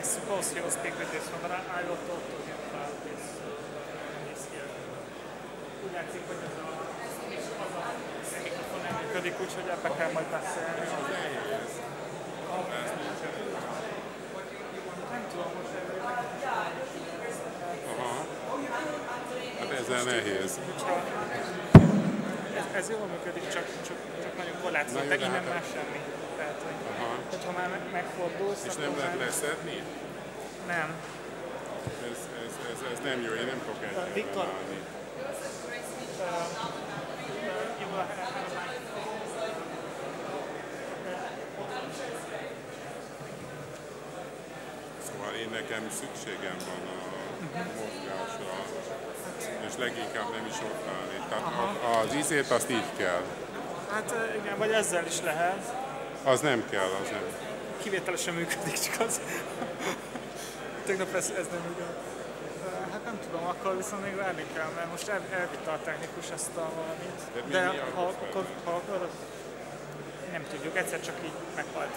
suppose he will speak with this one, but I will talk to him about this here. Úgy látszik, hogy ez a mikrofon nem működik, úgyhogy ebbe kell majd beszélni. Nem tudom, hogy hát ezzel nehéz. Ez jól működik, csak nagyon korlátozott, de innen már semmi. Tehát, hogyha már megfordulsz... És nem lehet leszedni? Nem. Ez nem jó, én nem fogok egyet Viktor, Szóval én nekem szükségem van a mozgásra, és leginkább nem is ott állni. Tehát az ízét azt így kell. Hát igen, vagy ezzel is lehet. Az nem kell, az nem. Kivételesen működik, csak az. Tegnap ez nem igaz. Hát nem tudom, akkor viszont még várni kell, mert most elvitte a technikus ezt a valamit. De ha akkor nem tudjuk, egyszer csak így meghalt.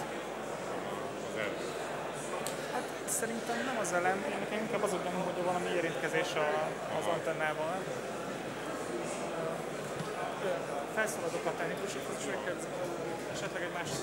Hát szerintem nem az elem, én inkább az ugyanúgy, hogy valami érintkezés az antennával. Felszólalok a technikusokhoz, és megkérdezik, esetleg egy másik.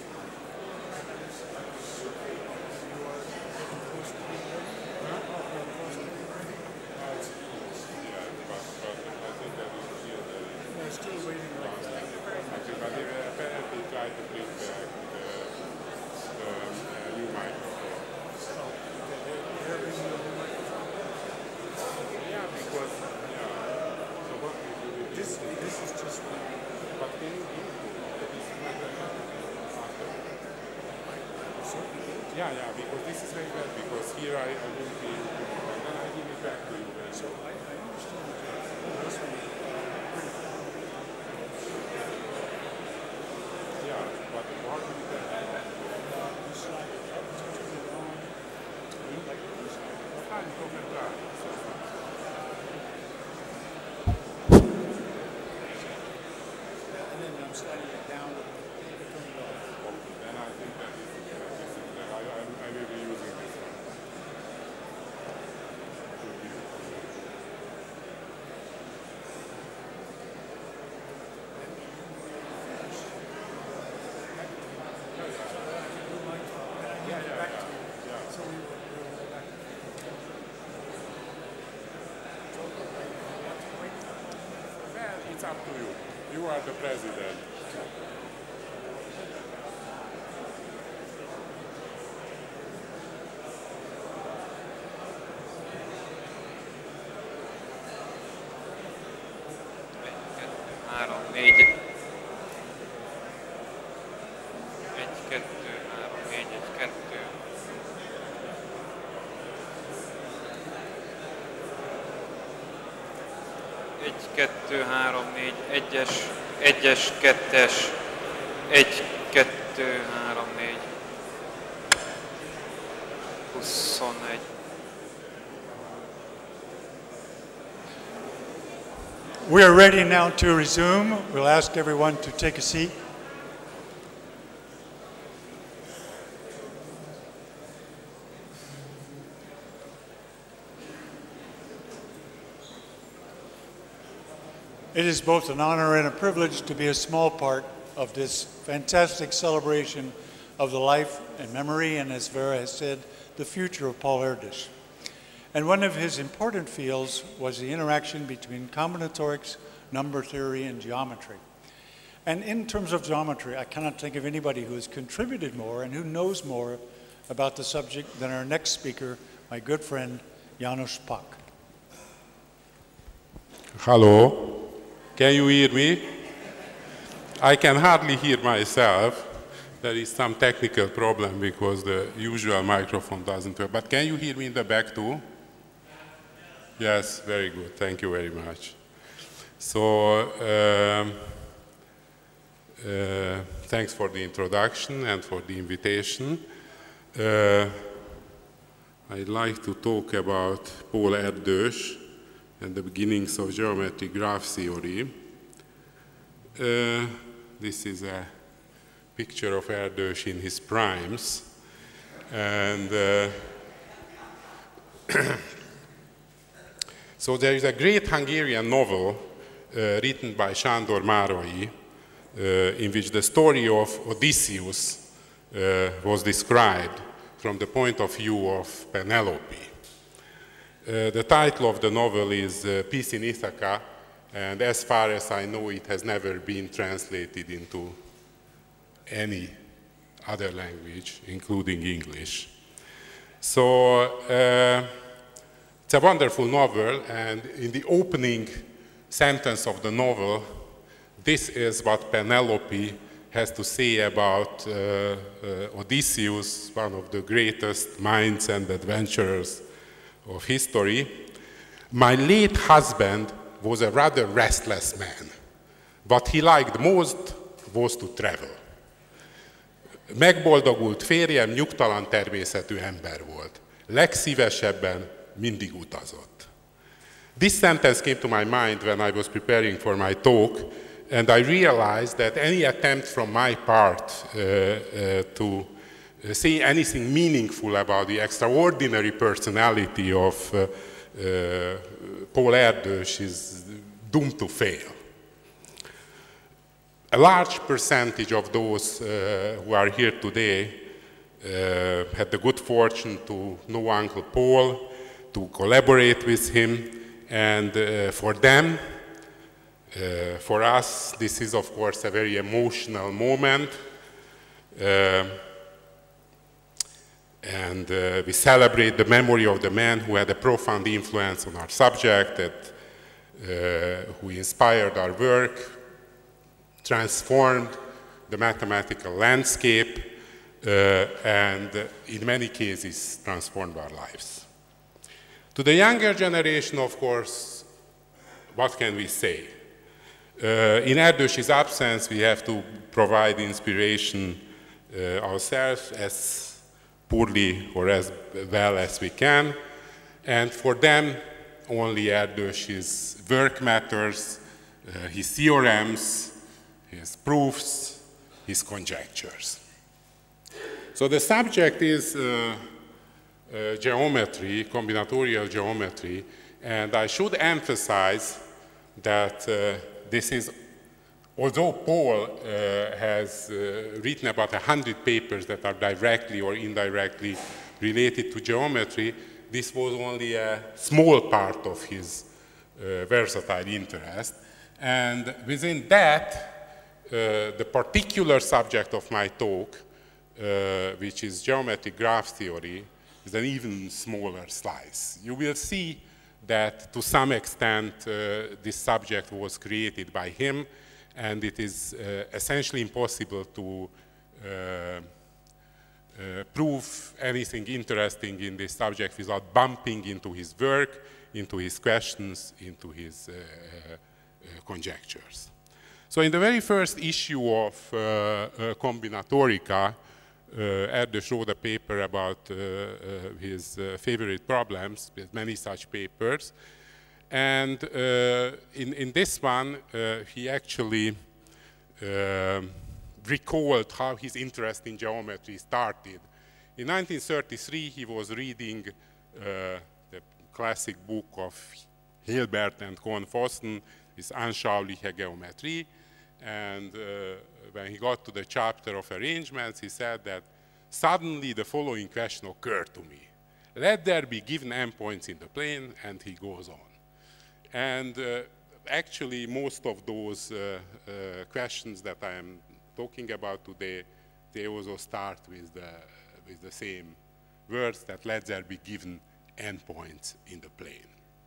Yeah, because this is very bad, because here I won't be able to, and then I give it back to you. So I understand this one. Yeah, but how do you get that? You slide it up, turn it on, like this. Fine, go and try. And then I'm sliding it down. Then I think that is I will be using this one. Well, it's up to you. You are the president. Kettő, három, négy, egyes, kettes, 1, 2, 3, 4, 21. We are ready now to resume. We'll ask everyone to take a seat. It is both an honor and a privilege to be a small part of this fantastic celebration of the life and memory, and as Vera has said, the future of Paul Erdős. And one of his important fields was the interaction between combinatorics, number theory, and geometry. And in terms of geometry, I cannot think of anybody who has contributed more and who knows more about the subject than our next speaker, my good friend, János Pach. Hello. Can you hear me? I can hardly hear myself. There is some technical problem because the usual microphone doesn't work. But can you hear me in the back too? Yes, very good. Thank you very much. So, thanks for the introduction and for the invitation. I'd like to talk about Paul Erdős and the beginnings of geometric graph theory. This is a picture of Erdős in his primes. And so there is a great Hungarian novel written by Sándor Márai in which the story of Odysseus was described from the point of view of Penelope. The title of the novel is Peace in Ithaca, and as far as I know, it has never been translated into any other language, including English. So it's a wonderful novel, and in the opening sentence of the novel, this is what Penelope has to say about Odysseus, one of the greatest minds and adventurers of history. My late husband was a rather restless man. What he liked most was to travel. Megboldogult férjem nyugtalan természetű ember volt. Legszívesebben mindig utazott. This sentence came to my mind when I was preparing for my talk, and I realized that any attempt from my part to say anything meaningful about the extraordinary personality of Paul Erdős is doomed to fail. A large percentage of those who are here today had the good fortune to know Uncle Paul, to collaborate with him, and for them, for us, this is of course a very emotional moment. And we celebrate the memory of the man who had a profound influence on our subject, who inspired our work, transformed the mathematical landscape, and in many cases transformed our lives. To the younger generation, of course, what can we say? In Erdős's absence, we have to provide inspiration ourselves as poorly or as well as we can. And for them, only Erdős's work matters, his theorems, his proofs, his conjectures. So the subject is geometry, combinatorial geometry, and I should emphasize that this is, although Paul has written about 100 papers that are directly or indirectly related to geometry, this was only a small part of his versatile interest. And within that, the particular subject of my talk, which is geometric graph theory, is an even smaller slice. You will see that to some extent this subject was created by him, and it is essentially impossible to prove anything interesting in this subject without bumping into his work, into his questions, into his conjectures. So in the very first issue of Combinatorica, Erdős wrote a paper about his favorite problems, with many such papers. And in this one, he actually recalled how his interest in geometry started. In 1933, he was reading the classic book of Hilbert and Cohn Vossen, his Anschauliche Geometrie. And when he got to the chapter of arrangements, he said that suddenly the following question occurred to me. Let there be given endpoints in the plane, and he goes on. And actually, most of those questions that I am talking about today, they also start with the same words, that let there be given endpoints in the plane.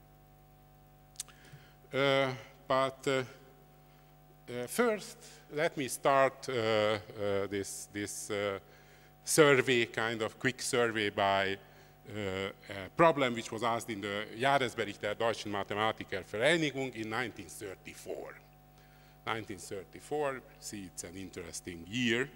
First, let me start this survey, kind of quick survey by a problem which was asked in the Jahresbericht der deutschen Mathematiker Vereinigung in 1934. 1934, see, it's an interesting year.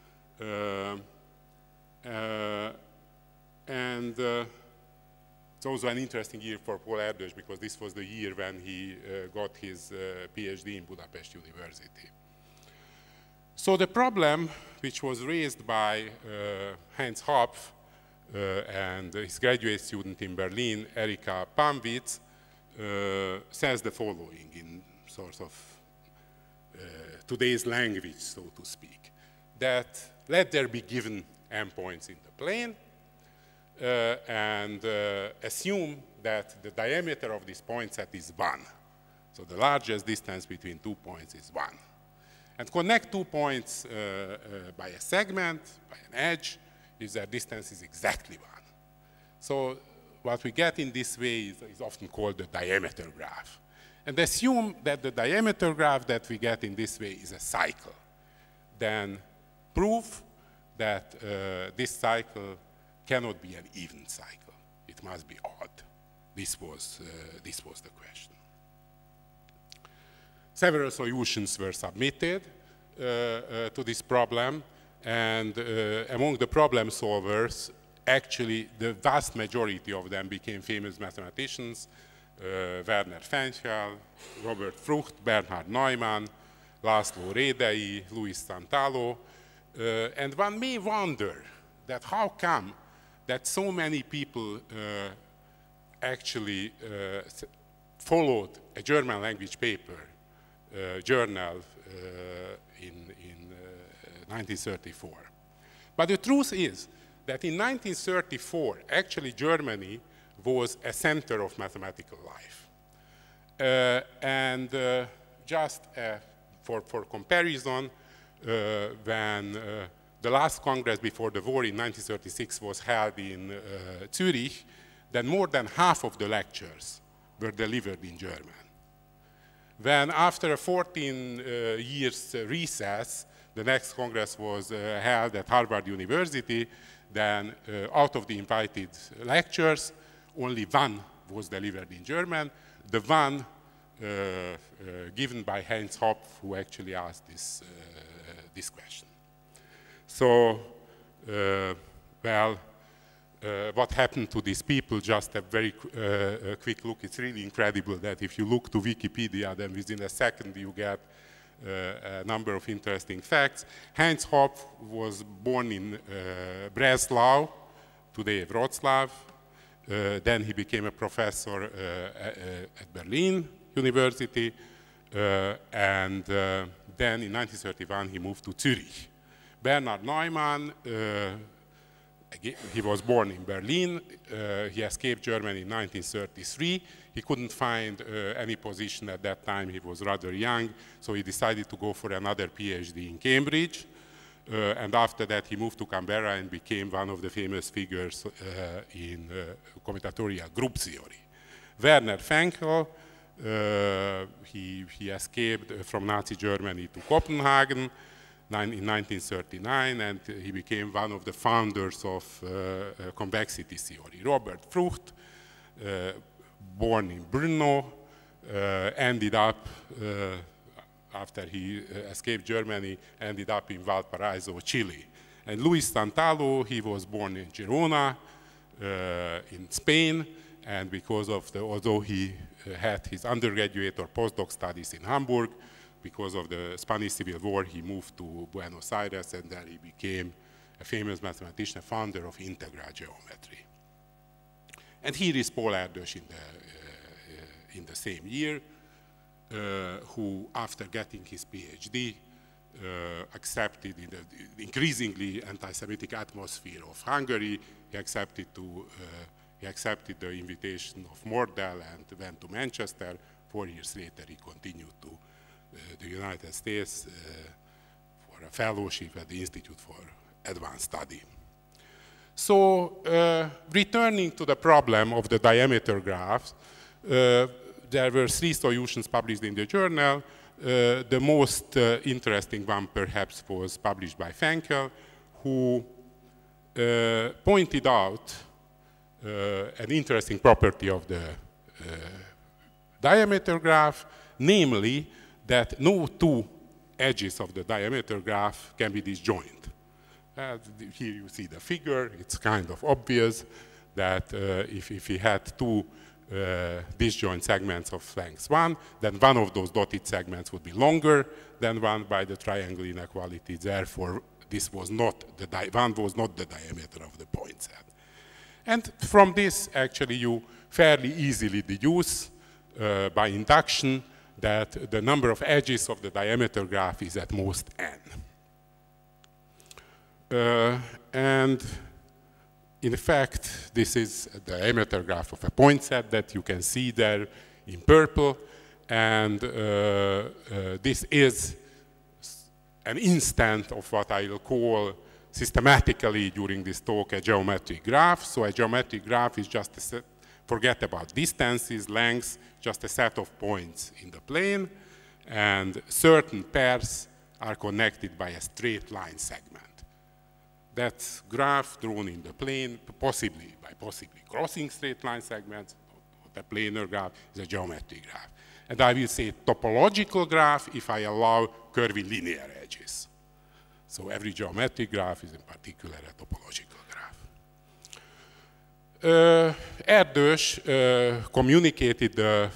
It's also an interesting year for Paul Erdős because this was the year when he got his PhD in Budapest University. So the problem which was raised by Heinz Hopf and his graduate student in Berlin, Erika Pamwitz, says the following in sort of today's language, so to speak, that let there be given endpoints in the plane, and assume that the diameter of this point set is 1. So the largest distance between 2 points is 1. And connect 2 points by a segment, by an edge, if their distance is exactly 1. So what we get in this way is often called the diameter graph. And assume that the diameter graph that we get in this way is a cycle. Then prove that this cycle cannot be an even cycle. It must be odd. This was the question. Several solutions were submitted to this problem, and among the problem solvers, actually the vast majority of them became famous mathematicians: Werner Fenchel, Robert Frucht, Bernhard Neumann, László Rédei, Luis Santalo, and one may wonder that how come that so many people actually followed a German language paper journal in 1934. But the truth is that in 1934, actually Germany was a center of mathematical life. Just for comparison, when the last Congress before the war in 1936 was held in Zurich, then more than half of the lectures were delivered in German. When after a 14 years recess, the next Congress was held at Harvard University, then out of the invited lectures, only one was delivered in German, the one given by Heinz Hopf, who actually asked this question. So, what happened to these people? Just a very quick look. It's really incredible that if you look to Wikipedia, then within a second you get a number of interesting facts. Heinz Hopf was born in Breslau, today Wrocław. Then he became a professor at Berlin University, and then in 1931 he moved to Zurich. Bernhard Neumann, again, he was born in Berlin. He escaped Germany in 1933. He couldn't find any position at that time. He was rather young, so he decided to go for another PhD in Cambridge. And after that, he moved to Canberra and became one of the famous figures in combinatorial group theory. Werner Fenchel, he escaped from Nazi Germany to Copenhagen in 1939, and he became one of the founders of convexity theory. Robert Frucht, born in Brno, ended up, after he escaped Germany, ended up in Valparaiso, Chile. And Luis Santalo, he was born in Girona, in Spain, and because of although he had his undergraduate or postdoc studies in Hamburg, because of the Spanish Civil War, he moved to Buenos Aires, and there he became a famous mathematician, founder of integral geometry. And here is Paul Erdős in the same year, who, after getting his PhD, accepted in the increasingly anti-Semitic atmosphere of Hungary, he accepted the invitation of Mordell and went to Manchester. 4 years later, he continued to the United States for a fellowship at the Institute for Advanced Study. So, returning to the problem of the diameter graphs, there were 3 solutions published in the journal. The most interesting one, perhaps, was published by Fenchel, who pointed out an interesting property of the diameter graph, namely that no 2 edges of the diameter graph can be disjoint. Here you see the figure. It's kind of obvious that if we had 2 disjoint segments of length 1, then one of those dotted segments would be longer than one by the triangle inequality. Therefore, this was not one was not the diameter of the point set. And from this, actually, you fairly easily deduce by induction that the number of edges of the diameter graph is at most n. And in fact, this is the diameter graph of a point set that you can see there in purple. And this is an instant of what I will call systematically during this talk a geometric graph. So a geometric graph is just a set, forget about distances, lengths, just a set of points in the plane, and certain pairs are connected by a straight line segment. That graph drawn in the plane, possibly crossing straight line segments, the planar graph is a geometric graph. And I will say topological graph if I allow curvilinear edges. So every geometric graph is in particular a topological graph. Erdős communicated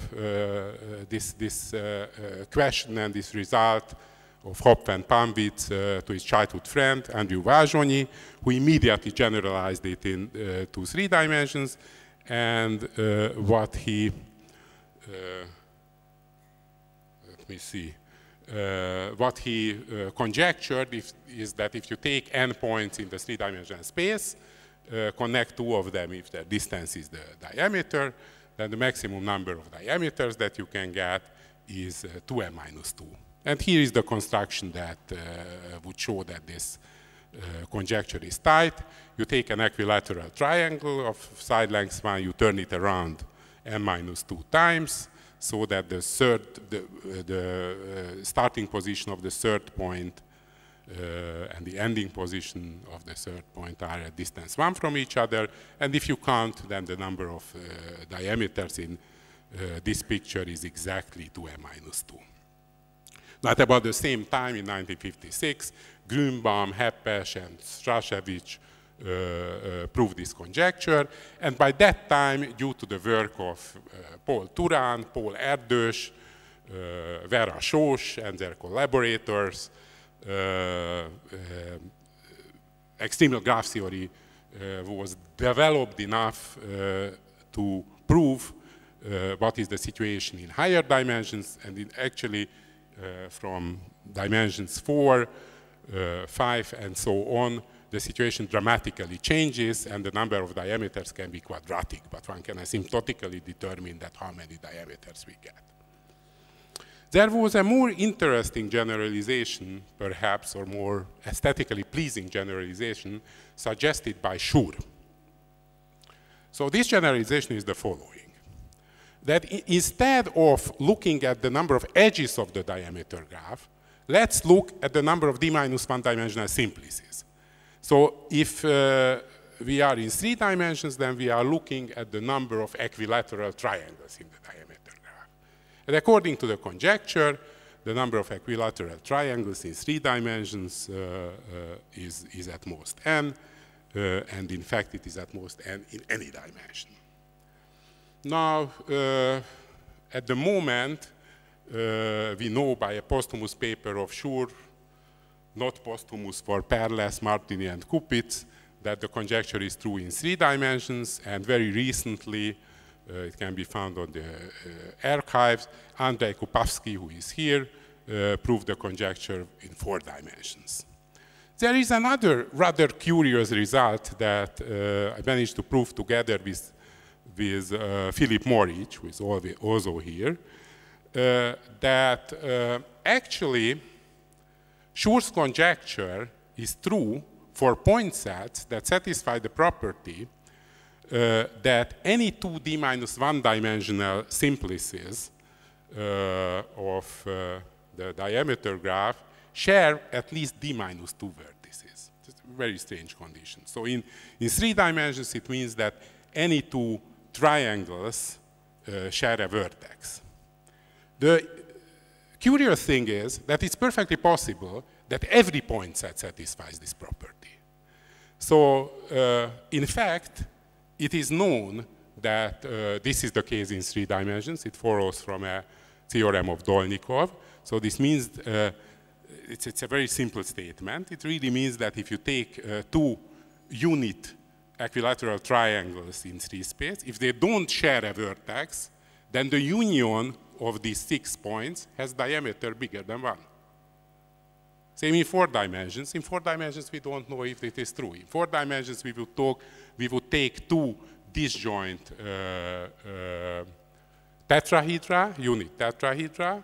this question and this result of Hopf and Panwitz to his childhood friend, Andrew Vázsonyi, who immediately generalized it to 3 dimensions. And what he, let me see, what he conjectured is that if you take n points in the 3-dimensional space, connect 2 of them if the distance is the diameter, then the maximum number of diameters that you can get is 2n minus 2. And here is the construction that would show that this conjecture is tight. You take an equilateral triangle of side length 1, you turn it around n minus 2 times, so that the starting position of the third point and the ending position of the third point are at distance 1 from each other. And if you count, then the number of diameters in this picture is exactly 2n minus 2. At about the same time, in 1956, Grünbaum, Heppes, and Straszewicz proved this conjecture. And by that time, due to the work of Paul Turán, Paul Erdős, Vera Sós, and their collaborators, extremal graph theory was developed enough to prove what is the situation in higher dimensions, and it actually from dimensions 4, 5, and so on, the situation dramatically changes, and the number of diameters can be quadratic, but one can asymptotically determine that how many diameters we get. There was a more interesting generalization, perhaps, or more aesthetically pleasing generalization suggested by Schur. So this generalization is the following. That instead of looking at the number of edges of the diameter graph, let's look at the number of d-1 dimensional simplices. So if we are in 3 dimensions, then we are looking at the number of equilateral triangles in the diameter graph. And according to the conjecture, the number of equilateral triangles in 3 dimensions is at most n, and in fact it is at most n in any dimension. Now, at the moment, we know by a posthumous paper of Schur, not posthumous for Perles, Martini, and Kupitz, that the conjecture is true in 3 dimensions, and very recently, it can be found on the archives, Andrzej Kupawski, who is here, proved the conjecture in 4 dimensions. There is another rather curious result that I managed to prove together with Philip Moritz, who is also here, that actually Schur's conjecture is true for point sets that satisfy the property that any 2d-1 dimensional simplices of the diameter graph share at least d-2 vertices. It's a very strange condition. So in 3 dimensions, it means that any 2 triangles share a vertex. The curious thing is that it's perfectly possible that every point set satisfies this property. So in fact, it is known that this is the case in 3 dimensions. It follows from a theorem of Dolnikov. So this means it's a very simple statement. It really means that if you take 2 unit equilateral triangles in 3 space, if they don't share a vertex, then the union of these 6 points has diameter bigger than 1. Same in 4 dimensions. In 4 dimensions, we don't know if it is true. In 4 dimensions, we would take 2 disjoint tetrahedra, unit tetrahedra,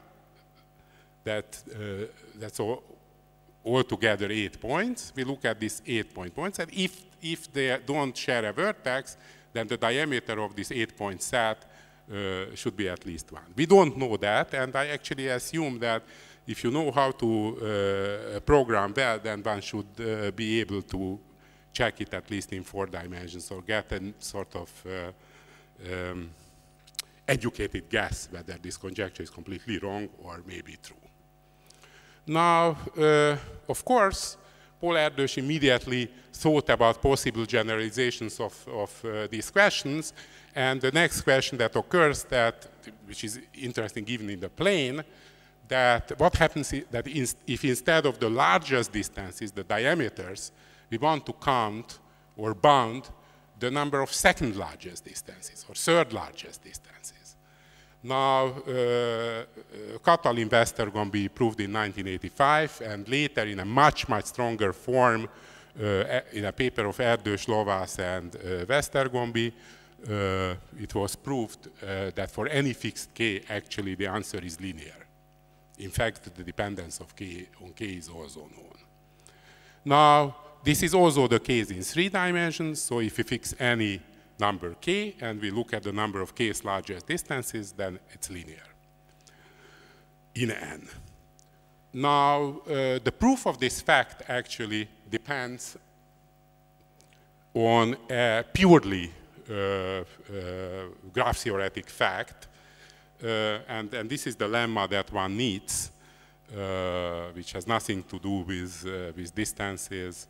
that's altogether 8 points. We look at these 8-point points, and if they don't share a vertex, then the diameter of this 8-point set should be at least 1. We don't know that, and I actually assume that if you know how to program well, then one should be able to check it at least in 4 dimensions or get a sort of educated guess whether this conjecture is completely wrong or maybe true. Now, of course, Paul Erdős immediately thought about possible generalizations of these questions, and the next question that occurs, which is interesting given in the plane, that what happens is that if instead of the largest distances, the diameters, we want to count or bound the number of second largest distances or third largest distances. Now, Katalin-Westergombi proved in 1985, and later in a much, much stronger form in a paper of Erdős, Lovász, and Westergombi, it was proved that for any fixed k, actually the answer is linear. In fact, the dependence of k on k is also known. Now, this is also the case in 3 dimensions, so if we fix any number k and we look at the number of k's largest distances, then it's linear in n. Now, the proof of this fact actually depends on a purely graph theoretic fact, and this is the lemma that one needs, which has nothing to do with distances.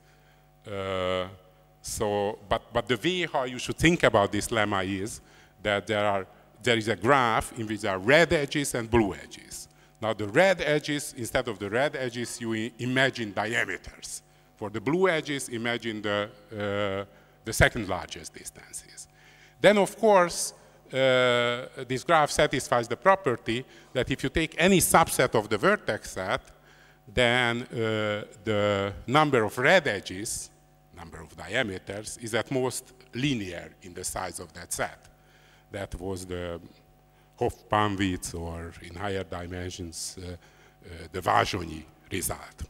But the way how you should think about this lemma is that there is a graph in which there are red edges and blue edges. Now the red edges, instead of the red edges, you imagine diameters. For the blue edges, imagine the second largest distances. Then of course, this graph satisfies the property that if you take any subset of the vertex set, then the number of red edges, number of diameters, is at most linear in the size of that set. That was the Hopf-Panwitz, or in higher dimensions, the Vázsonyi result.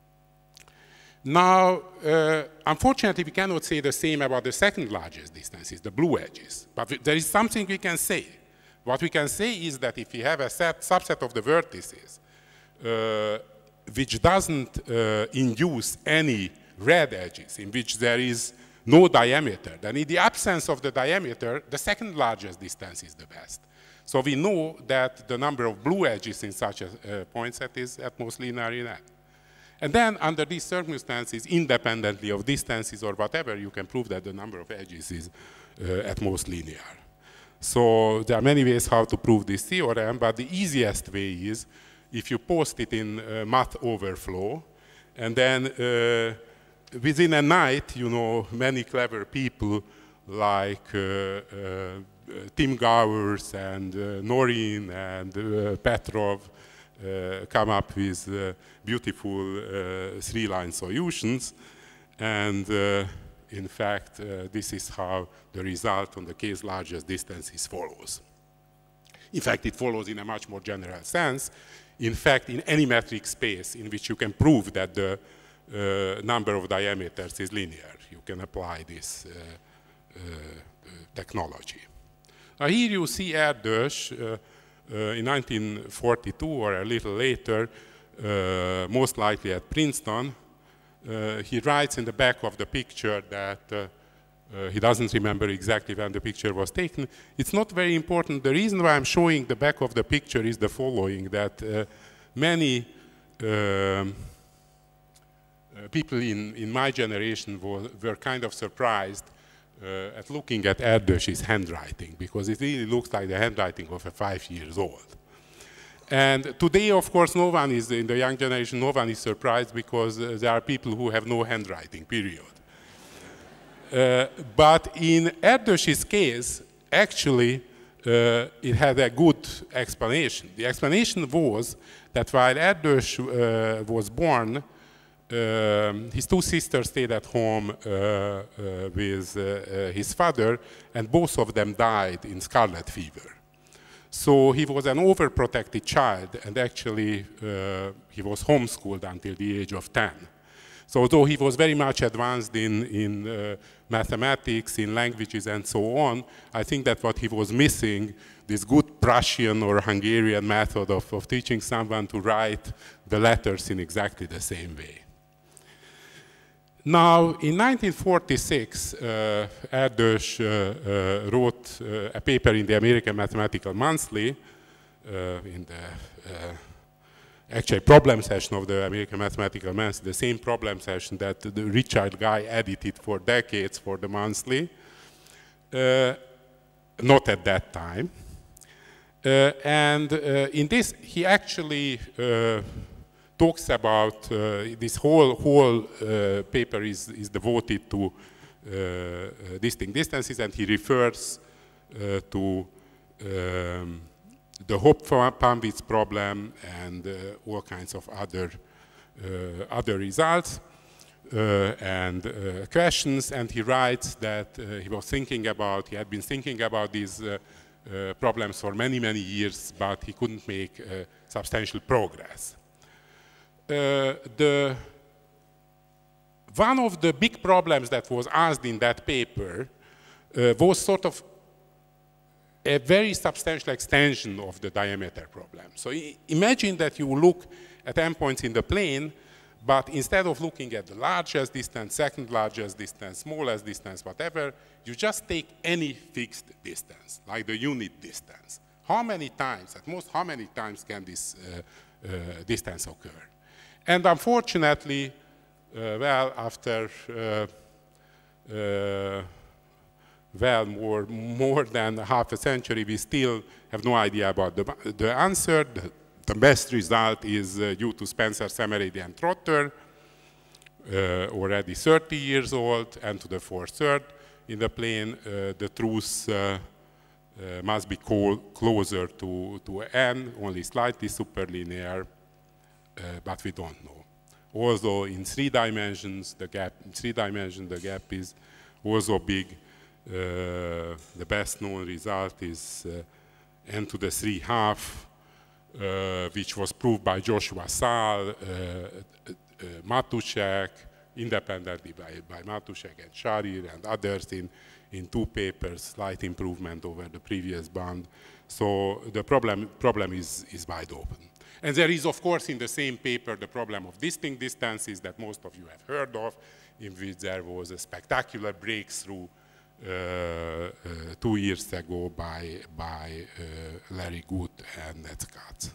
Now, unfortunately, we cannot say the same about the second largest distances, the blue edges. But there is something we can say. What we can say is that if we have a subset of the vertices which doesn't induce any red edges, in which there is no diameter, then in the absence of the diameter, the second largest distance is the best. So we know that the number of blue edges in such a point set is at most linear in n. And then, under these circumstances, independently of distances or whatever, you can prove that the number of edges is at most linear. So there are many ways how to prove this theorem, but the easiest way is if you post it in math overflow, and then within a night, you know, many clever people like Tim Gowers and Noreen and Petrov come up with beautiful 3-line solutions. And in fact, this is how the result on the k's largest distances follows. In fact, it follows in a much more general sense. In fact, in any metric space in which you can prove that the number of diameters is linear, you can apply this technology. Now here you see Erdős in 1942 or a little later, most likely at Princeton. He writes in the back of the picture that he doesn't remember exactly when the picture was taken. It's not very important. The reason why I'm showing the back of the picture is the following, that many people in my generation were kind of surprised at looking at Erdős's handwriting, because it really looks like the handwriting of a 5-year-old. And today, of course, no one is, in the young generation, no one is surprised, because there are people who have no handwriting, period. But in Erdős's case, actually, it had a good explanation. The explanation was that while Erdős was born, his two sisters stayed at home with his father, and both of them died in scarlet fever. So he was an overprotected child, and actually he was homeschooled until the age of 10. So although he was very much advanced in mathematics, in languages, and so on, I think that what he was missing, this good Prussian or Hungarian method of teaching someone to write the letters in exactly the same way. Now, in 1946, Erdős wrote a paper in the American Mathematical Monthly, in the actually problem session of the American Mathematical Monthly, the same problem session that the Richard Guy edited for decades for the monthly, not at that time. And in this, he actually talks about this whole paper is devoted to distinct distances, and he refers to the Hopf-Panwitz problem and all kinds of other results and questions. And he writes that he had been thinking about these problems for many, many years, but he couldn't make substantial progress. One of the big problems that was asked in that paper was sort of a very substantial extension of the diameter problem. So imagine that you look at endpoints in the plane, but instead of looking at the largest distance, second largest distance, smallest distance, whatever, you just take any fixed distance, like the unit distance. How many times, at most, how many times can this distance occur? And unfortunately, well, after more than half a century, we still have no idea about the answer. The best result is due to Spencer, Semerady, and Trotter, already 30 years old, and to the 4/3 in the plane. The truth must be closer to n, only slightly superlinear, but we don't know. Also, in 3 dimensions, the gap is also big. The best known result is n to the 3/2, which was proved by Joshua Saal, Matuszek, independently by Matuszek and Sharir and others in 2 papers, slight improvement over the previous bond. So the problem is wide open. And there is, of course, in the same paper, the problem of distinct distances that most of you have heard of, in which there was a spectacular breakthrough 2 years ago by Larry Good and Ned Katz.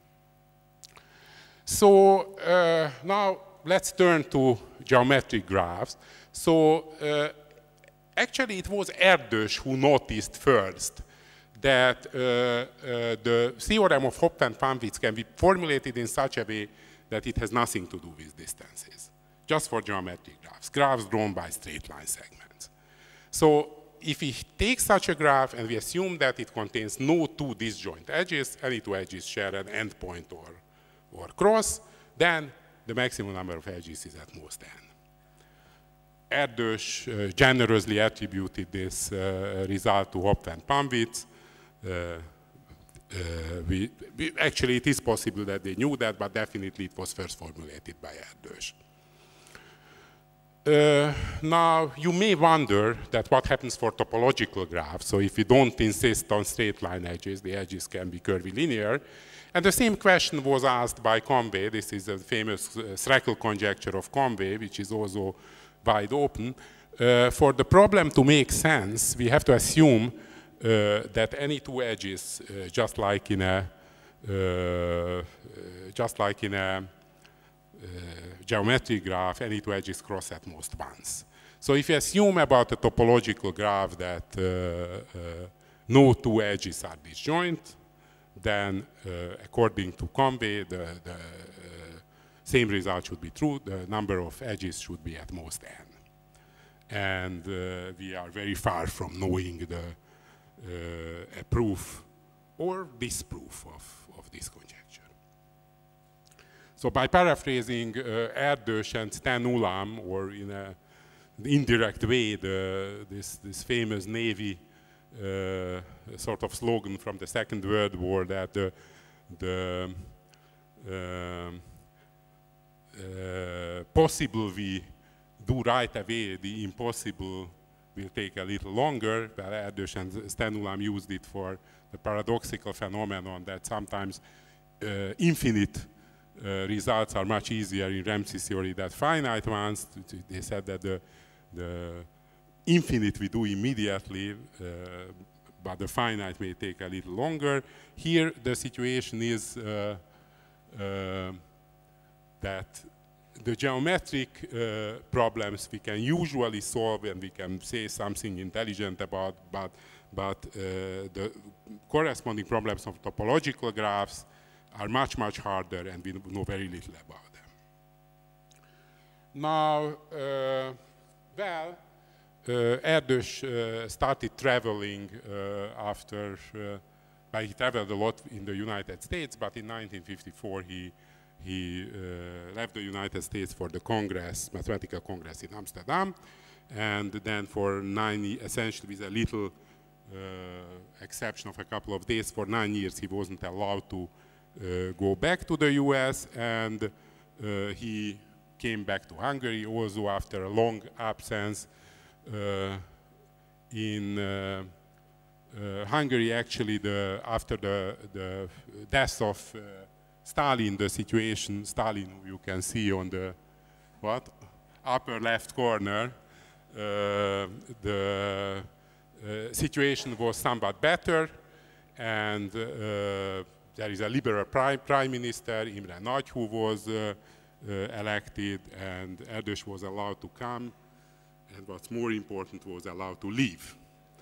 So now let's turn to geometric graphs. So actually it was Erdős who noticed first that the theorem of Hopf and Panwitz can be formulated in such a way that it has nothing to do with distances, just for geometric graphs drawn by straight line segments. So if we take such a graph and we assume that it contains no 2 disjoint edges, any 2 edges share an endpoint or cross, then the maximum number of edges is at most n. Erdős generously attributed this result to Hopf and Panwitz. Actually, it is possible that they knew that, but definitely it was first formulated by Erdős. Now, you may wonder that what happens for topological graphs. So if we don't insist on straight line edges, the edges can be curvilinear. And the same question was asked by Conway. This is a famous Schreckel conjecture of Conway, which is also wide open. For the problem to make sense, we have to assume that any 2 edges, just like in a geometric graph, any 2 edges cross at most once. So if you assume about a topological graph that no 2 edges are disjoint, then according to Conway, the same result should be true. The number of edges should be at most n. and we are very far from knowing a proof or disproof of this conjecture. So by paraphrasing Erdős and Sten Ulam, or in an indirect way, this famous Navy sort of slogan from the Second World War, that possible we do right away, the impossible will take a little longer. Well, Erdős and Sten Ulam used it for the paradoxical phenomenon that sometimes infinite results are much easier in Ramsey's theory than finite ones. They said that the infinite we do immediately, but the finite may take a little longer. Here the situation is that the geometric problems we can usually solve and we can say something intelligent about, but the corresponding problems of topological graphs are much, much harder, and we know very little about them. Now, Erdős started traveling after, he traveled a lot in the United States, but in 1954 he left the United States for the Congress, Mathematical Congress in Amsterdam, and then for 9 years, essentially with a little exception of a couple of days, for 9 years he wasn't allowed to go back to the US, and he came back to Hungary also after a long absence. In Hungary, actually, after the death of Stalin, the situation, Stalin, you can see on the upper left corner, the situation was somewhat better, and there is a liberal prime minister, Imre Nagy, who was elected, and Erdős was allowed to come, and what's more important, was allowed to leave.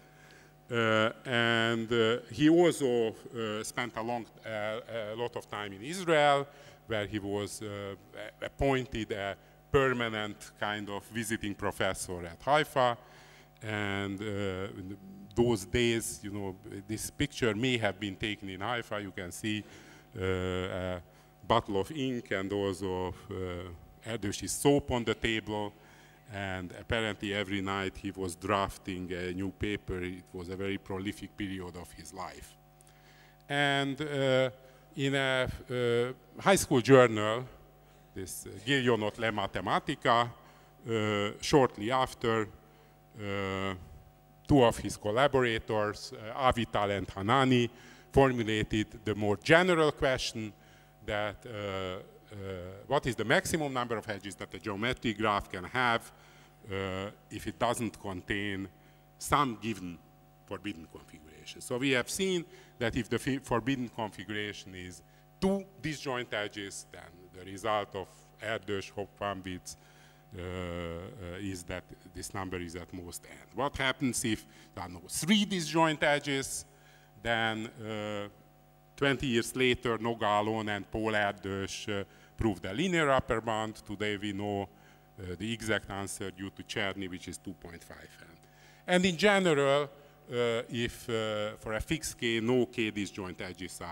And he also spent a lot of time in Israel, where he was appointed a permanent kind of visiting professor at Haifa. And in those days, you know, this picture may have been taken in Haifa. You can see a bottle of ink and also Erdős's soap on the table. And apparently every night he was drafting a new paper. It was a very prolific period of his life. And in a high school journal, this Gilionot Le Mathematica, shortly after, two of his collaborators, Avital and Hanani, formulated the more general question that what is the maximum number of edges that a geometric graph can have if it doesn't contain some given forbidden configuration. So we have seen that if the forbidden configuration is two disjoint edges, then the result of Erdős-Hopf-Wanwitz is that this number is at most n. What happens if there are no three disjoint edges? Then 20 years later, Nogálon and Paul Erdős proved a linear upper bound. Today we know the exact answer due to Czerny, which is 2.5n. And in general, if for a fixed k, no k disjoint edges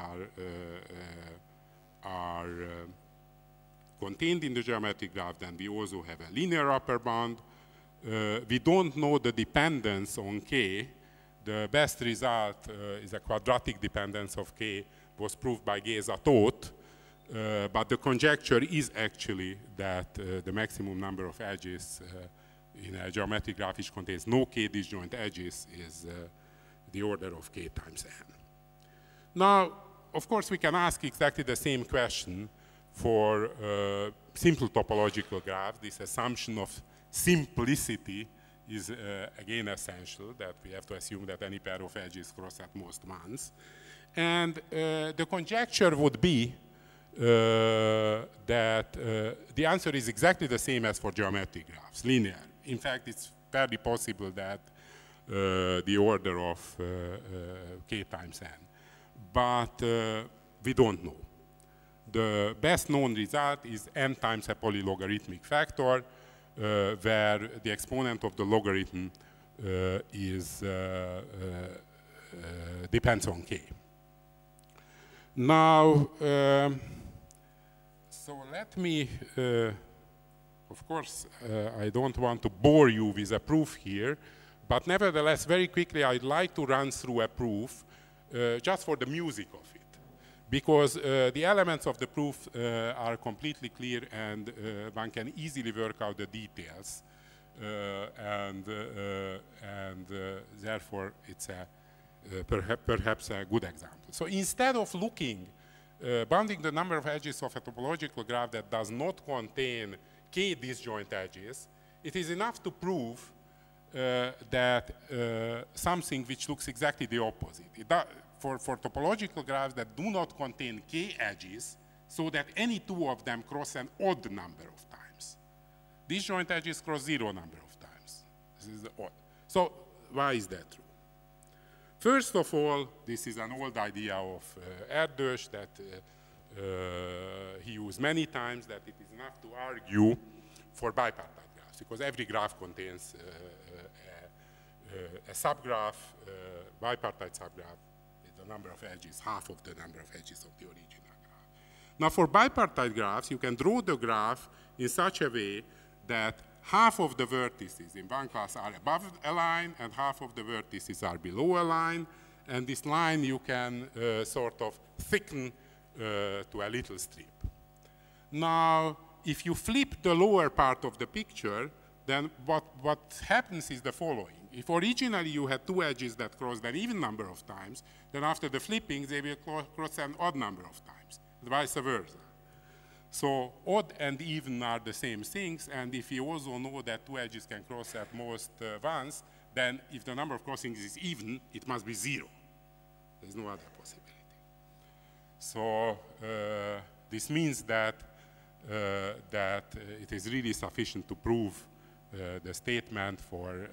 are contained in the geometric graph, then we also have a linear upper bound. We don't know the dependence on k. The best result is a quadratic dependence of k, was proved by Géza-Tóth, but the conjecture is actually that the maximum number of edges in a geometric graph which contains no k disjoint edges is the order of k times n. Now, of course, we can ask exactly the same question for simple topological graphs. This assumption of simplicity is again essential, that we have to assume that any pair of edges cross at most once. And the conjecture would be that the answer is exactly the same as for geometric graphs, linear. In fact, it's fairly possible that the order of k times n. But we don't know. The best known result is n times a polylogarithmic factor. where the exponent of the logarithm depends on k. Now, so let me, of course, I don't want to bore you with a proof here, but nevertheless, very quickly, I'd like to run through a proof just for the music of it. Because the elements of the proof are completely clear and one can easily work out the details. Therefore, it's perhaps a good example. So instead of bounding the number of edges of a topological graph that does not contain k disjoint edges, it is enough to prove that something which looks exactly the opposite. For topological graphs that do not contain k edges, so that any two of them cross an odd number of times. Disjoint edges cross 0 number of times. This is odd. So why is that true? First of all, this is an old idea of Erdős that he used many times, that it is enough to argue for bipartite graphs, because every graph contains a subgraph, bipartite subgraph, with the number of edges, half of the number of edges of the original graph. Now for bipartite graphs, you can draw the graph in such a way that half of the vertices in one class are above a line and half of the vertices are below a line, and this line you can sort of thicken to a little strip. Now, if you flip the lower part of the picture, then what happens is the following. If originally you had two edges that crossed an even number of times, then after the flipping, they will cross an odd number of times, and vice versa. So odd and even are the same things, and if you also know that two edges can cross at most once, then if the number of crossings is even, it must be 0. There's no other possibility. So this means that it is really sufficient to prove the statement for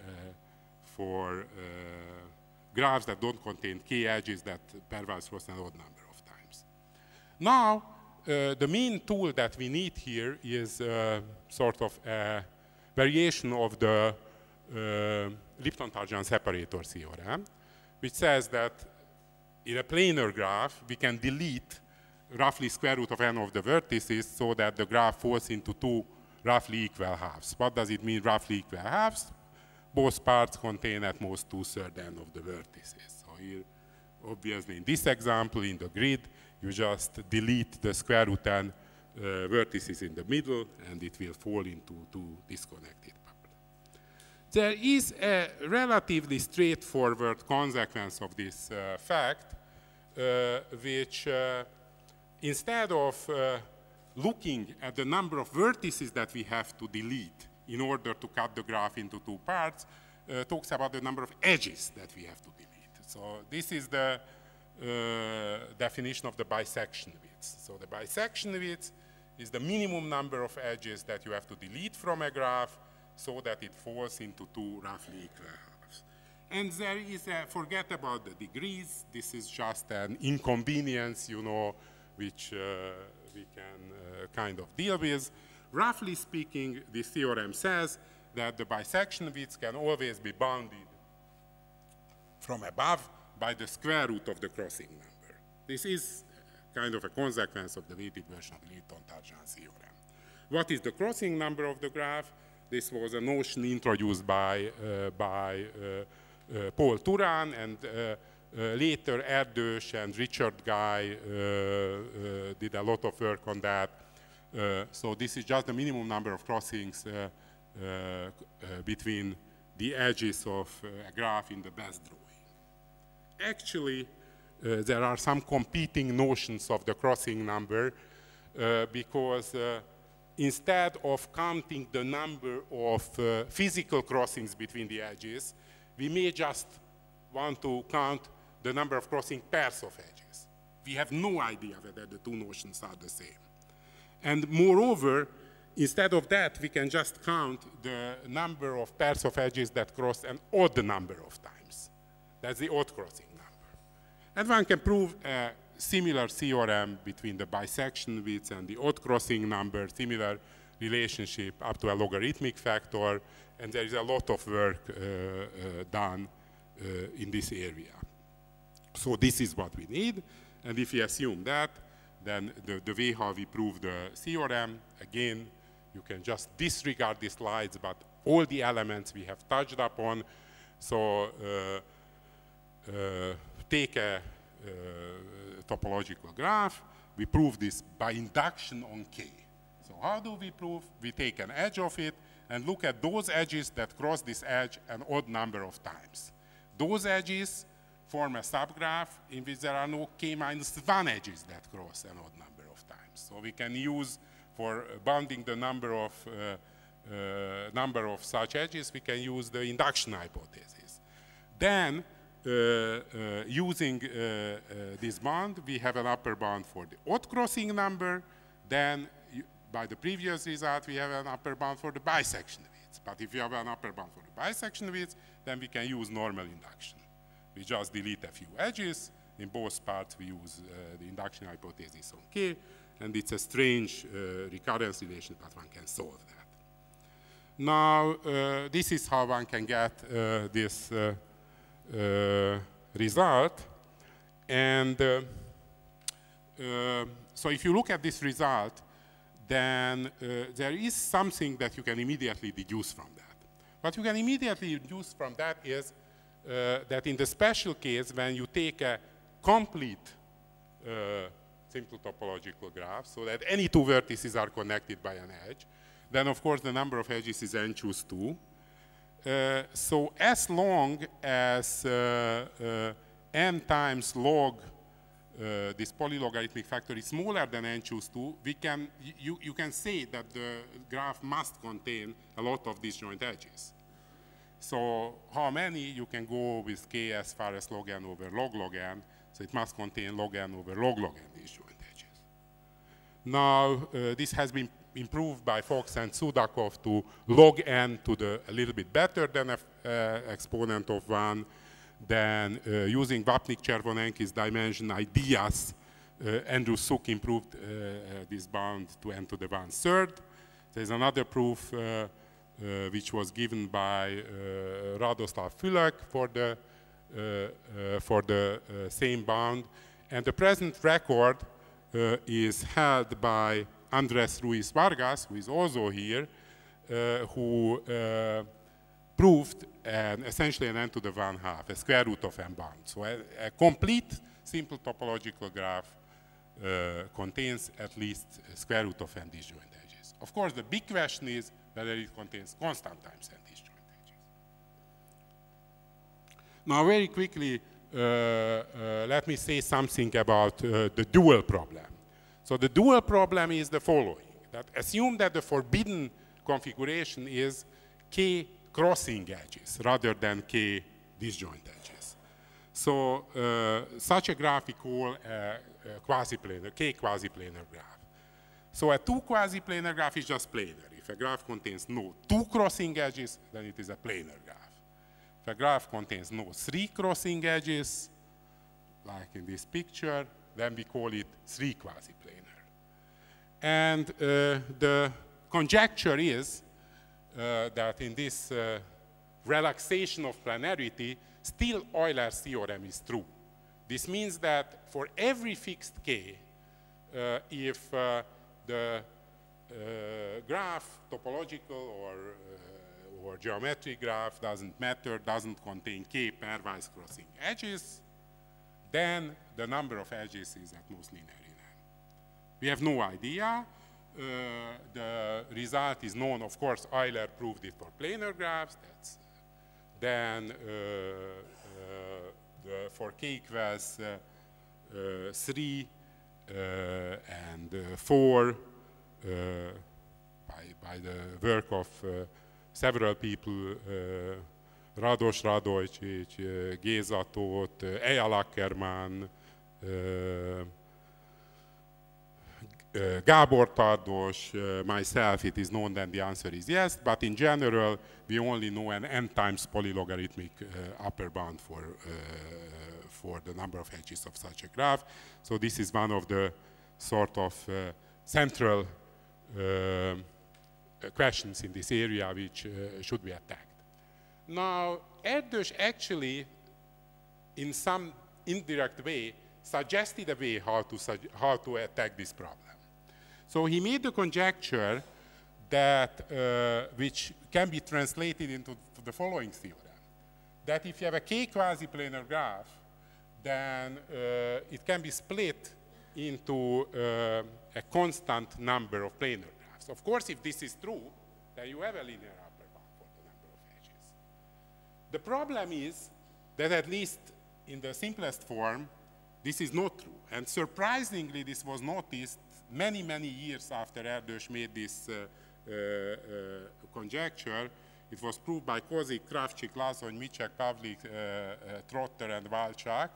graphs that don't contain k edges that pairwise cross an odd number of times. Now, the main tool that we need here is sort of a variation of the Lipton-Tarjan separator theorem, which says that in a planar graph, we can delete roughly square root of n of the vertices so that the graph falls into two roughly equal halves. What does it mean, roughly equal halves? Both parts contain at most 2/3 n of the vertices. So here, obviously, in this example, in the grid, you just delete the square root n vertices in the middle, and it will fall into two disconnected parts. There is a relatively straightforward consequence of this fact, which instead of looking at the number of vertices that we have to delete in order to cut the graph into two parts, talks about the number of edges that we have to delete. So this is the definition of the bisection width. So the bisection width is the minimum number of edges that you have to delete from a graph so that it falls into two roughly equal halves. And there is forget about the degrees. This is just an inconvenience, you know, which we can kind of deal with. Roughly speaking, this theorem says that the bisection width can always be bounded from above by the square root of the crossing number. This is kind of a consequence of the weighted version of the Lipton-Tarjan theorem. What is the crossing number of the graph? This was a notion introduced by Paul Turan, and later Erdős and Richard Guy did a lot of work on that. So this is just the minimum number of crossings between the edges of a graph in the best drawing. Actually, there are some competing notions of the crossing number because instead of counting the number of physical crossings between the edges, we may just want to count the number of crossing pairs of edges. We have no idea whether the two notions are the same. And moreover, instead of that, we can just count the number of pairs of edges that cross an odd number of times. That's the odd crossing number. And one can prove a similar theorem between the bisection width and the odd crossing number, similar relationship up to a logarithmic factor, and there is a lot of work done in this area. So this is what we need, and if we assume that, then the way how we prove the theorem, again, you can just disregard the slides, but all the elements we have touched upon. So take a topological graph. We prove this by induction on K. So how do we prove? We take an edge of it and look at those edges that cross this edge an odd number of times. Those edges form a subgraph in which there are no k-1 edges that cross an odd number of times. So we can use, for bounding the number of such edges, we can use the induction hypothesis. Then, using this bound, we have an upper bound for the odd crossing number. Then, by the previous result, we have an upper bound for the bisection width. But if you have an upper bound for the bisection width, then we can use normal induction. We just delete a few edges. In both parts, we use the induction hypothesis on K, and it's a strange recurrence relation, but one can solve that. Now, this is how one can get this result. And so if you look at this result, then there is something that you can immediately deduce from that. What you can immediately deduce from that is that in the special case, when you take a complete simple topological graph, so that any two vertices are connected by an edge, then of course the number of edges is n choose 2. So as long as n times log this polylogarithmic factor is smaller than n choose 2, you can say that the graph must contain a lot of disjoint edges. So how many? You can go with k as far as log n over log n, so it must contain log n over log n disjoint edges. Now, this has been improved by Fox and Sudakov to log n to the a little bit better than exponent of 1. Then using Vapnik-Chervonenkis dimension ideas, Andrew Suk improved this bound to n to the 1/3. There's another proof which was given by Radoslav Fülöp for the same bound. And the present record is held by Andres Ruiz Vargas, who is also here, who proved essentially an n to the 1/2, a square root of n bound. So a complete simple topological graph contains at least a square root of n disjoint edges. Of course, the big question is whether it contains constant times n disjoint edges. Now, very quickly, let me say something about the dual problem. So the dual problem is the following, that assume that the forbidden configuration is k crossing edges rather than k disjoint edges. So such a graph we call a quasi-planar, k quasi-planar graph. So a two quasi-planar graph is just planar. If a graph contains no two crossing edges, then it is a planar graph. If a graph contains no three crossing edges, like in this picture, then we call it three quasi-planar. And the conjecture is that in this relaxation of planarity, still Euler's theorem is true. This means that for every fixed k, if the graph, topological or geometric graph doesn't matter, doesn't contain k pairwise crossing edges, then the number of edges is at most linear in n. We have no idea. The result is known, of course. Euler proved it for planar graphs. Then for k equals 3 and 4 by the work of several people, Rados Radojcic, Géza Tóth, Eyal Ackermann, Gábor Tardos, myself, it is known that the answer is yes, but in general, we only know an n times polylogarithmic upper bound for the number of edges of such a graph. So this is one of the sort of central questions in this area which should be attacked. Now, Erdős actually, in some indirect way, suggested a way how to attack this problem. So he made the conjecture that, which can be translated into the following theorem, that if you have a k quasi-planar graph, then it can be split into a constant number of planar graphs. Of course, if this is true, then you have a linear upper bound for the number of edges. The problem is that at least in the simplest form, this is not true. And surprisingly, this was noticed many, many years after Erdős made this conjecture. It was proved by Kozik, Kravchik, Lazony, Micek, Pavlik, Trotter, and Walczak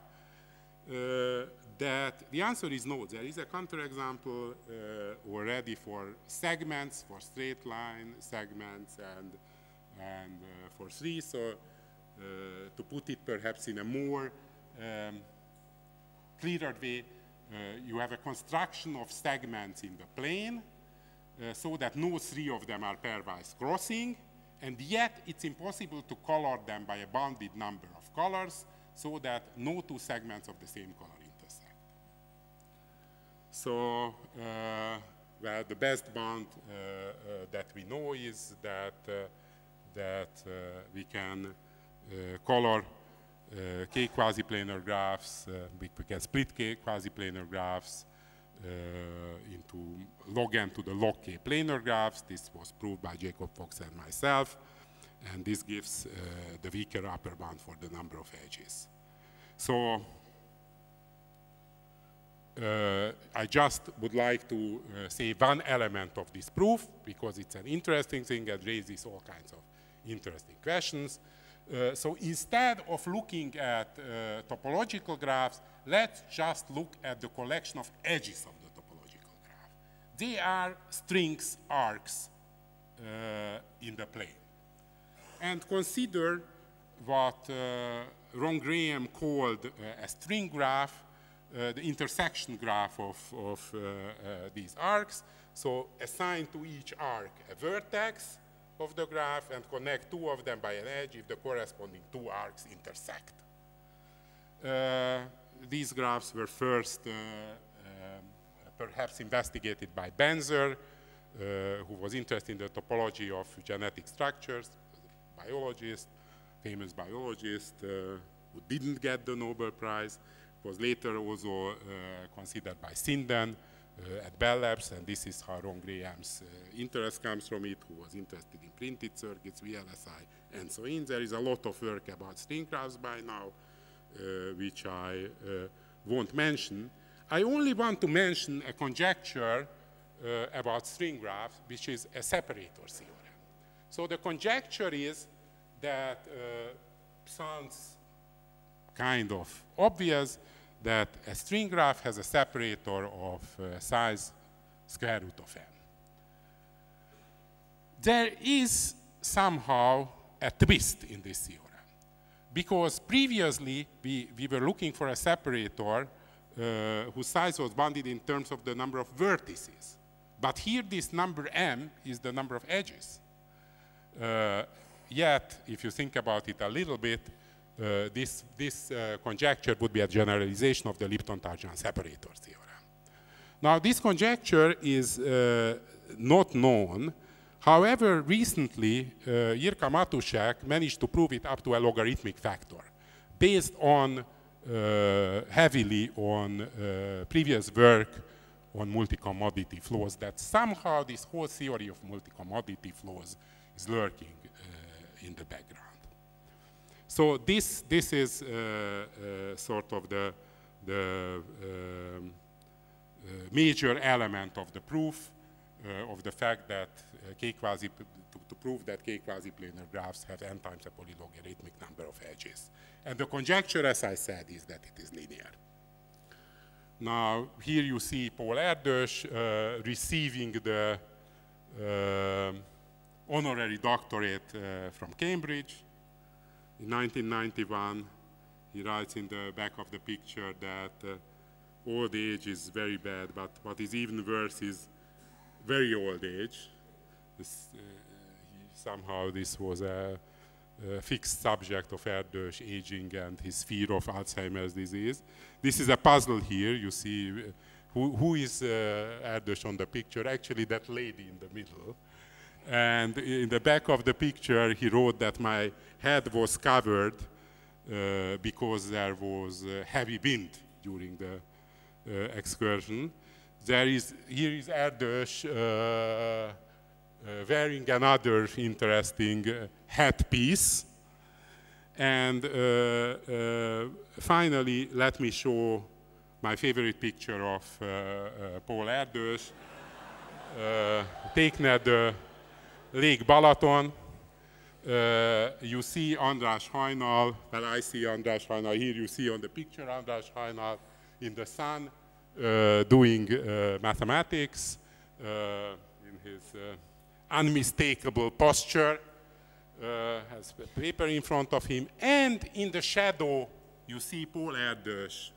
that the answer is no. There is a counterexample already for segments, for straight line segments, and for three. So to put it perhaps in a more clearer way, you have a construction of segments in the plane so that no three of them are pairwise crossing, and yet it's impossible to color them by a bounded number of colors so that no two segments of the same color intersect. So, well, the best bound that we know is that we can color k quasi-planar graphs, we can split k quasi-planar graphs into log n to the log k planar graphs. This was proved by Jacob Fox and myself, and this gives the weaker upper bound for the number of edges. So I just would like to say one element of this proof, because it's an interesting thing that raises all kinds of interesting questions. So instead of looking at topological graphs, let's just look at the collection of edges of the topological graph. They are strings, arcs in the plane. And consider what Ron Graham called a string graph, the intersection graph of these arcs. So assign to each arc a vertex of the graph and connect two of them by an edge if the corresponding two arcs intersect. These graphs were first perhaps investigated by Benzer, who was interested in the topology of genetic structures, biologist, famous biologist, who didn't get the Nobel Prize. Was later also considered by Sinden at Bell Labs, and this is how Ron Graham's interest comes from it, who was interested in printed circuits, VLSI, and so on. There is a lot of work about string graphs by now, which I won't mention. I only want to mention a conjecture about string graphs, which is a separator theorem. So the conjecture is that sounds kind of obvious, that a string graph has a separator of size square root of n. There is somehow a twist in this theorem, because previously we were looking for a separator whose size was bounded in terms of the number of vertices. But here this number m is the number of edges. Yet, if you think about it a little bit, this conjecture would be a generalization of the Lipton-Tarjan separator theorem. Now, this conjecture is not known. However, recently, Jirka Matušek managed to prove it up to a logarithmic factor, based on heavily on previous work on multi-commodity flows, that somehow this whole theory of multi-commodity flows is lurking in the background. So this is sort of the major element of the proof of the fact that to prove that k quasi-planar graphs have n times a polylogarithmic number of edges. And the conjecture, as I said, is that it is linear. Now, here you see Paul Erdős receiving the honorary doctorate from Cambridge. In 1991, he writes in the back of the picture that old age is very bad, but what is even worse is very old age. Somehow this was a fixed subject of Erdős aging and his fear of Alzheimer's disease. This is a puzzle here. You see who is Erdős on the picture? Actually, that lady in the middle. And in the back of the picture, he wrote that my head was covered because there was heavy wind during the excursion. Here is Erdős wearing another interesting headpiece. And finally, let me show my favorite picture of Paul Erdős, taken at the Lake Balaton. You see András Hajnal, well, I see András Hajnal here, you see on the picture András Hajnal in the sun doing mathematics in his unmistakable posture, has a paper in front of him, and in the shadow you see Paul Erdős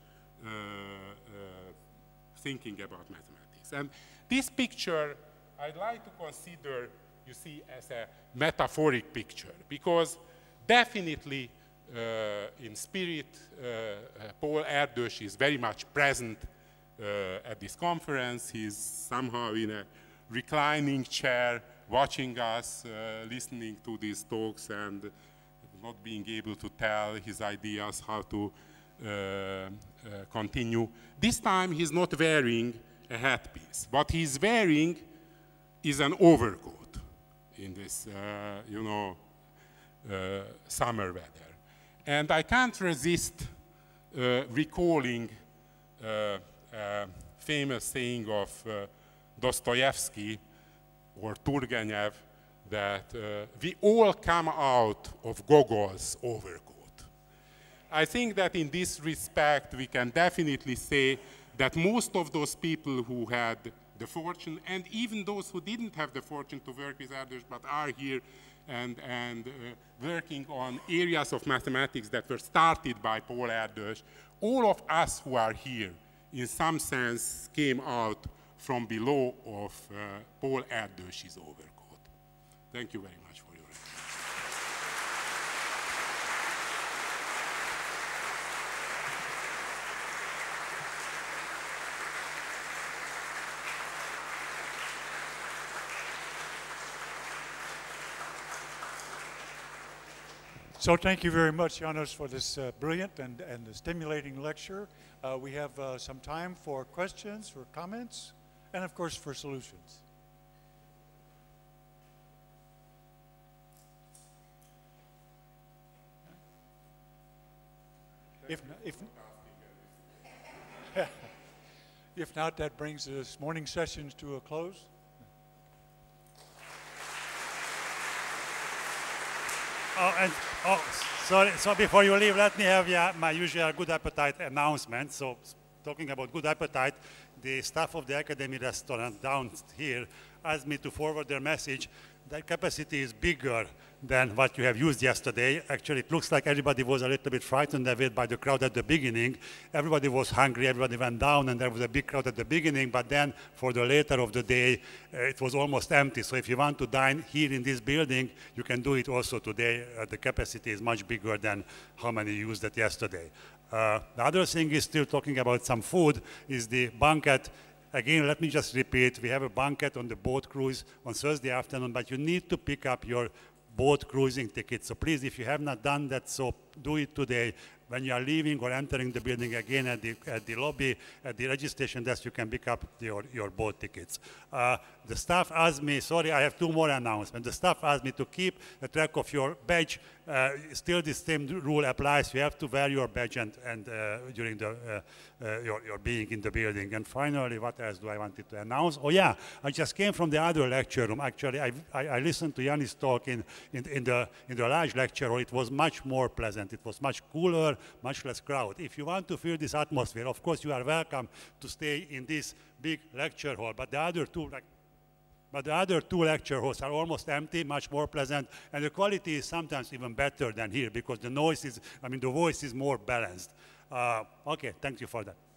thinking about mathematics. And this picture I'd like to consider, you see, as a metaphoric picture, because definitely in spirit Paul Erdős is very much present at this conference. He's somehow in a reclining chair watching us, listening to these talks and not being able to tell his ideas how to continue. This time he's not wearing a headpiece. What he's wearing is an overcoat in this, summer weather. And I can't resist recalling a famous saying of Dostoevsky or Turgenev that we all come out of Gogol's overcoat. I think that in this respect we can definitely say that most of those people who had the fortune, and even those who didn't have the fortune to work with Erdős but are here and working on areas of mathematics that were started by Paul Erdős, all of us who are here in some sense came out from below of Paul Erdős's overcoat. Thank you very much for your attention. So thank you very much, János, for this brilliant and stimulating lecture. We have some time for questions, for comments, and of course for solutions. If not, that brings this morning's sessions to a close. Sorry, so before you leave, let me have my usual good appetite announcement. So, talking about good appetite, the staff of the Academy restaurant down here asked me to forward their message. That capacity is bigger than what you have used yesterday. Actually, it looks like everybody was a little bit frightened of it by the crowd at the beginning. Everybody was hungry, everybody went down, and there was a big crowd at the beginning, but then for the later of the day, it was almost empty. So if you want to dine here in this building, you can do it also today. The capacity is much bigger than how many used it yesterday. The other thing is, still talking about some food, is the banquet. Again, let me just repeat, we have a banquet on the boat cruise on Thursday afternoon, but you need to pick up your boat cruising ticket. So please, if you have not done that, so do it today. When you are leaving or entering the building again at the lobby, at the registration desk, you can pick up your boat tickets. The staff asked me, sorry, I have two more announcements. The staff asked me to keep a track of your badge. Still the same rule applies. You have to wear your badge and during your being in the building. And finally, what else do I wanted to announce? Oh yeah, I just came from the other lecture room. Actually, I listened to Yannis' talk in the large lecture hall. It was much more pleasant. It was much cooler, much less crowd. If you want to feel this atmosphere, of course, you are welcome to stay in this big lecture hall. But the other two lecture halls are almost empty, much more pleasant, and the quality is sometimes even better than here because the noise is, the voice is more balanced. Okay, thank you for that.